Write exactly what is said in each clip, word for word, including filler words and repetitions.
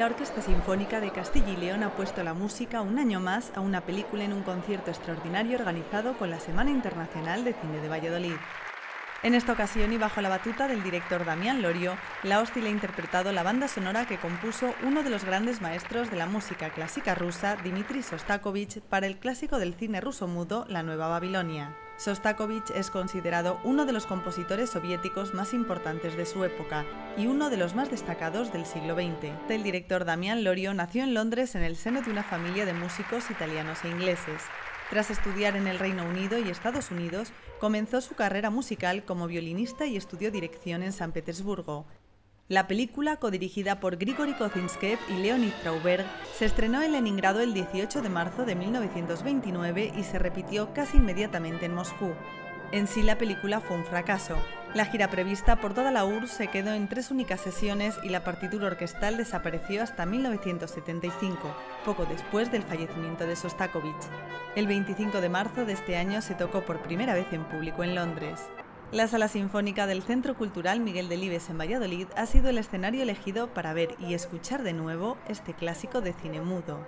La Orquesta Sinfónica de Castilla y León ha puesto la música un año más a una película en un concierto extraordinario organizado con la Semana Internacional de Cine de Valladolid. En esta ocasión y bajo la batuta del director Damián Lorio, la Hostil ha interpretado la banda sonora que compuso uno de los grandes maestros de la música clásica rusa, Dmitri Shostakóvich, para el clásico del cine ruso mudo La Nueva Babilonia. Shostakóvich es considerado uno de los compositores soviéticos más importantes de su época y uno de los más destacados del siglo veinte. El director Damián Lorio nació en Londres en el seno de una familia de músicos italianos e ingleses. Tras estudiar en el Reino Unido y Estados Unidos, comenzó su carrera musical como violinista y estudió dirección en San Petersburgo. La película, codirigida por Grigori Kozinskev y Leonid Trauberg, se estrenó en Leningrado el dieciocho de marzo de mil novecientos veintinueve y se repitió casi inmediatamente en Moscú. En sí, la película fue un fracaso. La gira prevista por toda la U R S S se quedó en tres únicas sesiones y la partitura orquestal desapareció hasta mil novecientos setenta y cinco, poco después del fallecimiento de Shostakóvich. El veinticinco de marzo de este año se tocó por primera vez en público en Londres. La Sala Sinfónica del Centro Cultural Miguel Delibes en Valladolid ha sido el escenario elegido para ver y escuchar de nuevo este clásico de cine mudo.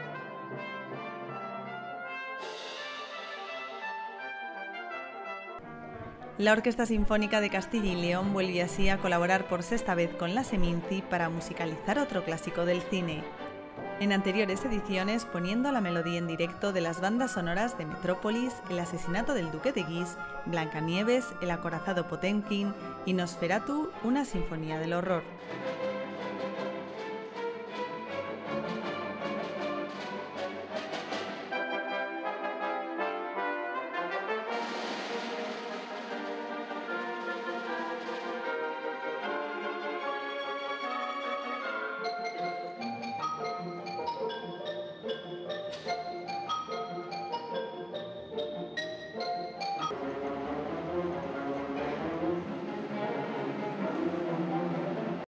La Orquesta Sinfónica de Castilla y León vuelve así a colaborar por sexta vez con la Seminci para musicalizar otro clásico del cine. En anteriores ediciones, poniendo la melodía en directo de las bandas sonoras de Metrópolis, El asesinato del duque de Guise, Blancanieves, El acorazado Potemkin y Nosferatu, una sinfonía del horror.